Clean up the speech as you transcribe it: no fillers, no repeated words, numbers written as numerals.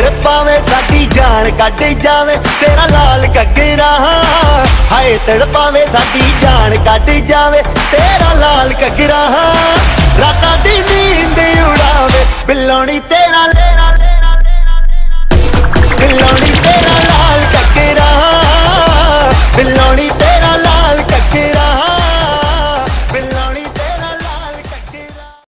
ਤੜਪਾਵੇਂ ਸਾਡੀ ਜਾਨ ਕੱਢ ਜਾਵੇ ਤੇਰਾ ਲਾਲ ਘੱਗਰਾ। ਹਾਏ ਤੜਪਾਵੇਂ ਸਾਡੀ ਜਾਨ ਕੱਢ ਜਾਵੇ ਤੇਰਾ ਲਾਲ ਘੱਗਰਾ। ਰਾਤਾਂ ਦੀ ਨੀਂਦ ਉਡਾਵੇ